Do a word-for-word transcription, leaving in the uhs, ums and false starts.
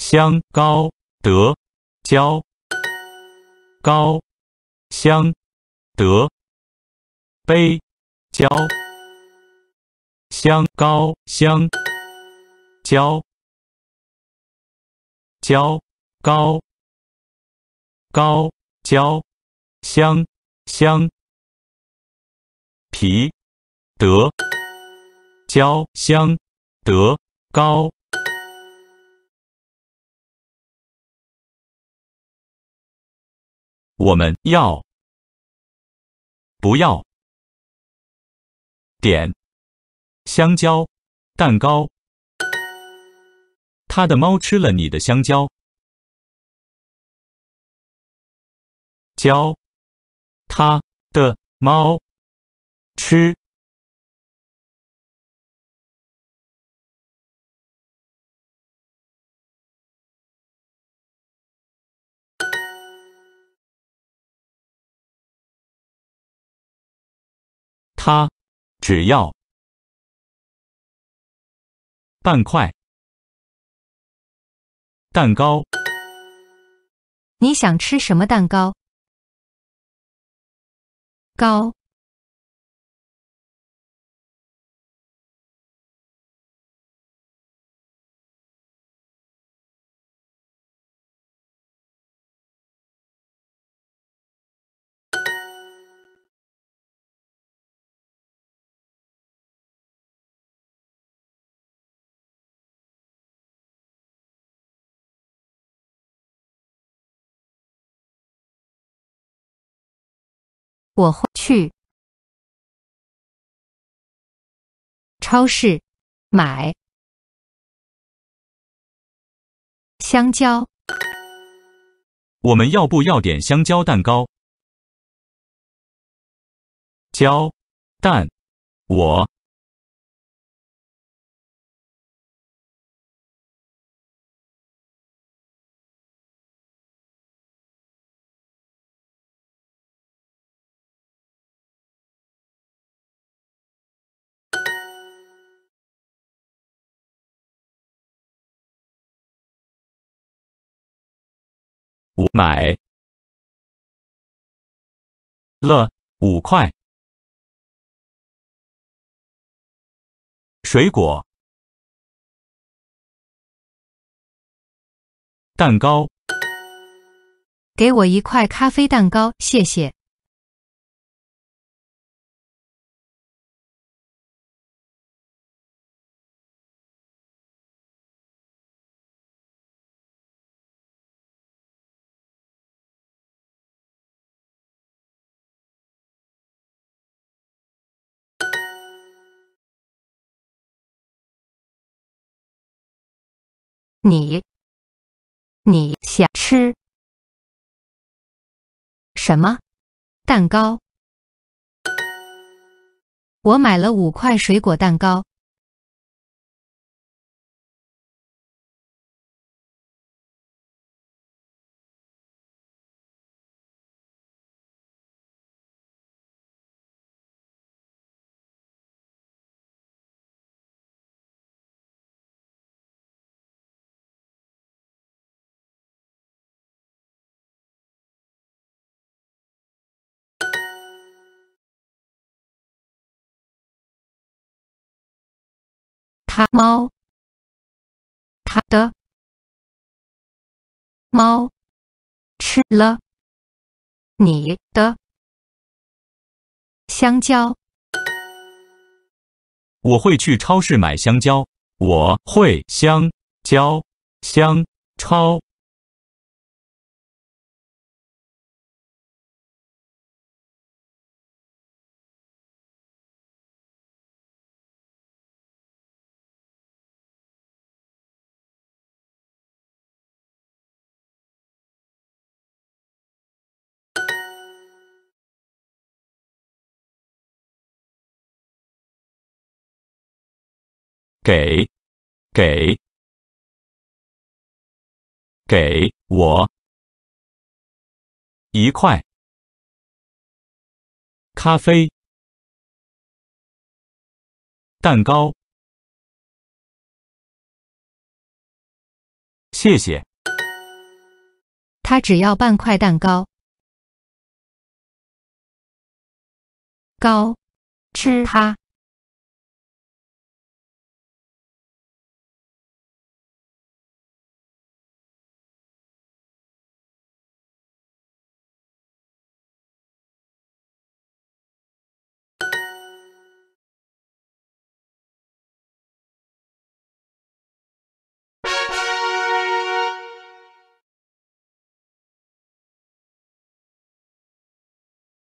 香高德交高香德杯交香高香交交高高交香香皮德交香德高。我们要不要点香蕉蛋糕？他的猫吃了你的香蕉。蕉，他的猫吃他只要半块蛋糕。 你想吃什么蛋糕？高我会去超市买香蕉。 我们要不要点香蕉蛋糕？蕉蛋我我买了五块水果蛋糕。 给我一块咖啡蛋糕，谢谢。你你想吃什么蛋糕？我买了五块水果蛋糕。他猫，他的猫吃了你的香蕉。 我会去超市买香蕉。我会香蕉香超给给给我一块咖啡蛋糕。 谢谢。 他只要半块蛋糕。糕，吃它。